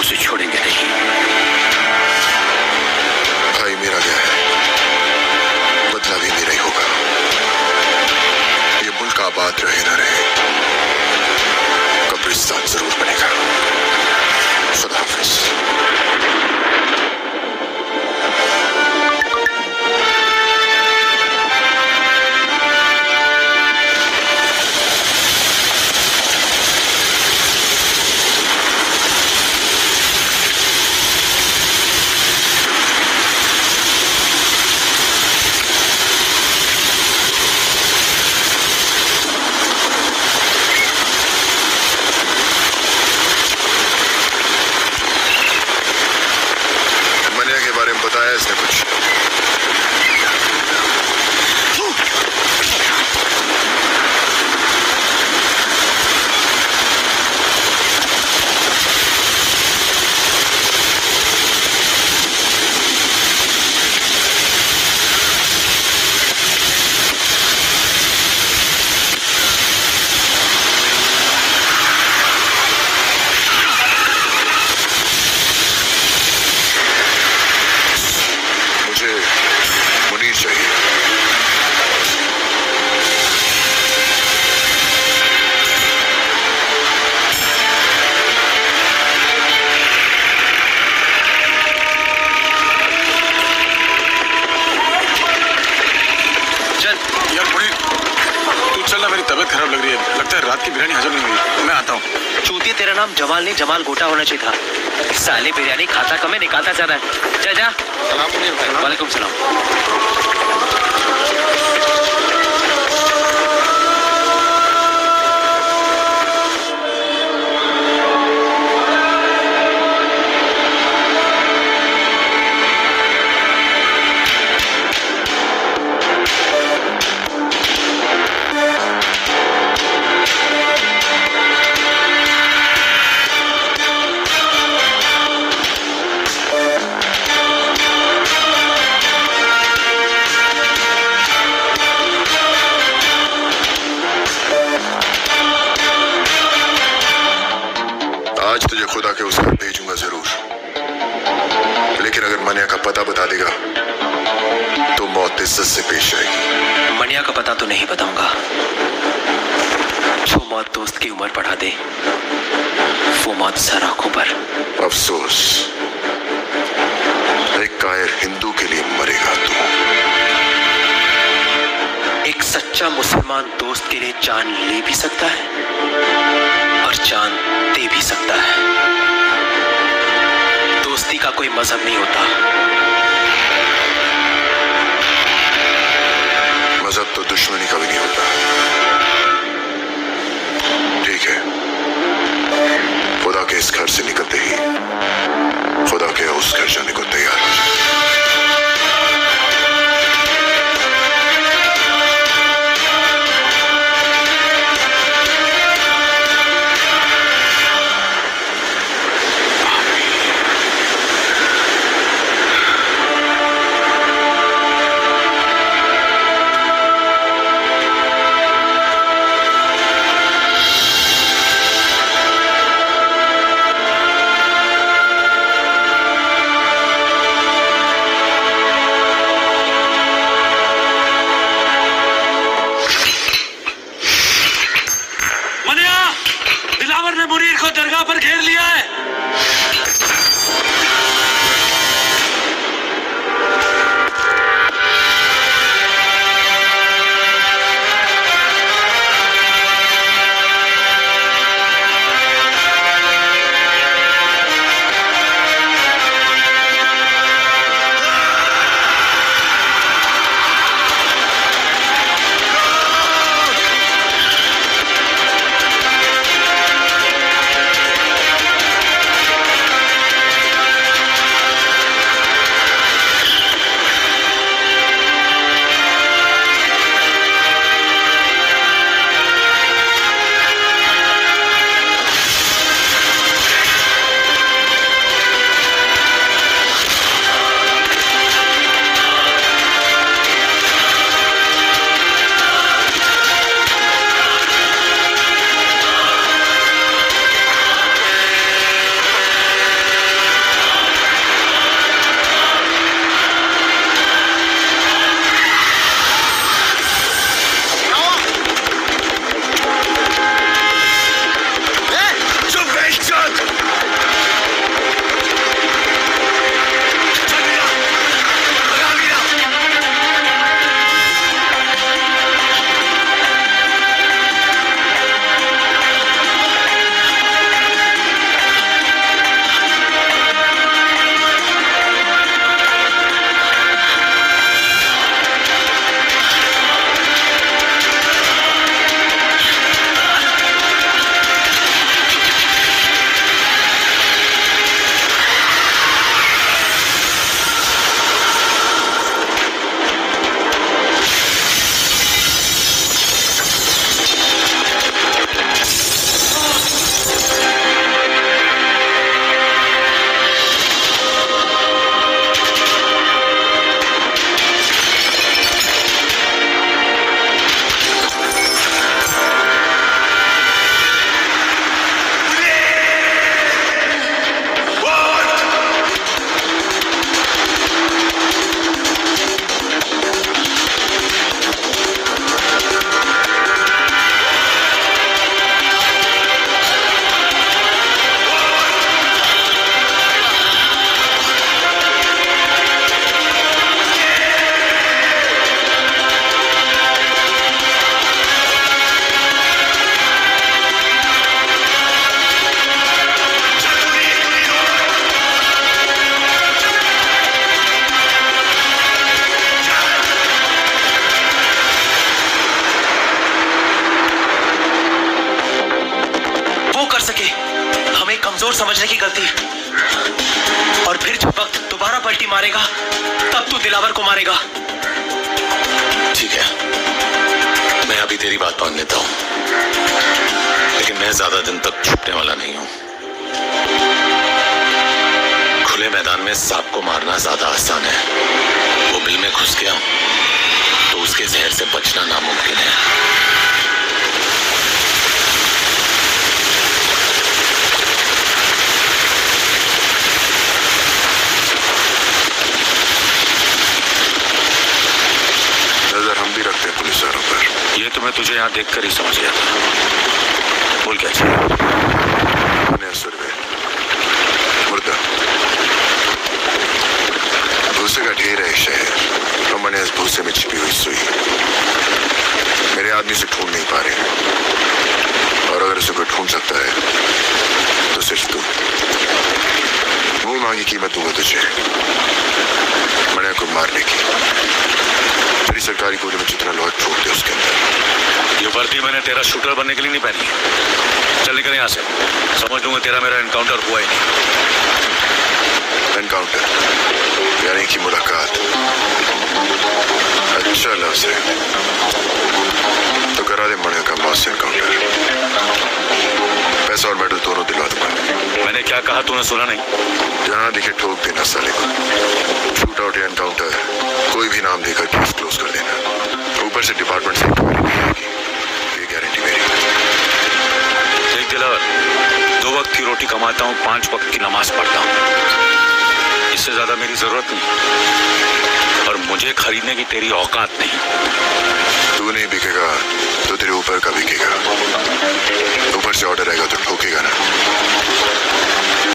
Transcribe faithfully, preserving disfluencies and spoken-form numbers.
उसे छोड़ेंगे नहीं। भाई मेरा गया है, बदला भी मेरा ही होगा। ये मुल्क आबाद रहे ना रहे, कब्रिस्तान जरूर बनेगा। खुदा हाफिज। बताया इसने कुछ? तबीयत खराब लग रही है, लगता है रात की बिरयानी हजम नहीं हुई। मैं आता हूँ। चूतिया, तेरा नाम जमाल नहीं जमाल गोटा होना चाहिए था। साले बिरयानी खाता कम है, निकालता जा रहा है। जा जा। सलाम मुनीर भाई। वालेकुम सलाम। आज तुझे खुदा के उस घर भेजूंगा जरूर, लेकिन अगर मनिया का पता बता देगा तो मौत इज्जत से पेश आएगी। मनिया का पता तो नहीं बताऊंगा। जो मौत दोस्त की उम्र बढ़ा दे वो मौत सर आंखों पर। अफसोस, एक कायर हिंदू के लिए मरेगा तू। एक सच्चा मुसलमान दोस्त के लिए जान ले भी सकता है और जान दे भी सकता है। दोस्ती का कोई मजहब नहीं होता। मजहब तो दुश्मनी का भी नहीं होता। ठीक है, खुदा के इस घर से निकलते ही खुदा के उस घर जाने को तैयार हो जाए। मारेगा तब तू दिलावर को मारेगा। ठीक है, मैं अभी तेरी बात मान लेता हूं, लेकिन मैं ज्यादा दिन तक छुपने वाला नहीं हूं। खुले मैदान में सांप को मारना ज्यादा आसान है, वो बिल में घुस गया तो उसके जहर से बचना नामुमकिन है। नजर हम भी रखते हैं पुलिस वालों पर। ये तो मैं तुझे यहाँ देखकर ही समझ गया था। बोल क्या चाहिए? मुर्दा भूसे का ढेर है शहर, और मैंने इस भूसे में छिपी हुई सुई मेरे आदमी से ढूंढ नहीं पा रहे, और अगर उसे कोई ढूंढ सकता है तो सिर्फ तू। मुंह मांगी कीमत दूंगा तुझे मैंने को मारने की। तेरी सरकारी गोली में जितना लोहा फूक दे उसके अंदर। ये वर्दी मैंने तेरा शूटर बनने के लिए नहीं पहनी। चल निकल यहाँ से, समझ लूंगा तेरा मेरा एनकाउंटर हुआ ही नहीं। एनकाउंटर यानी कि मुलाकात। अच्छा लफ्ज़ है, तो करा दे मणे का मौत से एनकाउंटर। पैसा और मेडल दोनों दिलवा दूंगा। मैंने क्या कहा तूने सुना नहीं? जहाँ दिखे ठोक देना साले को। शूट आउट या एनकाउंटर कोई भी नाम देकर केस क्लोज कर देना। ऊपर से डिपार्टमेंट से ये गारंटी मेरी। देख दिलावर, दो वक्त की रोटी कमाता हूँ, पांच वक्त की नमाज पढ़ता हूँ, इससे ज्यादा मेरी जरूरत नहीं, और मुझे खरीदने की तेरी औकात नहीं। तू नहीं बिकेगा तो तेरे ऊपर का बिकेगा। ऊपर से ऑर्डर आएगा तो ठोकेगा ना।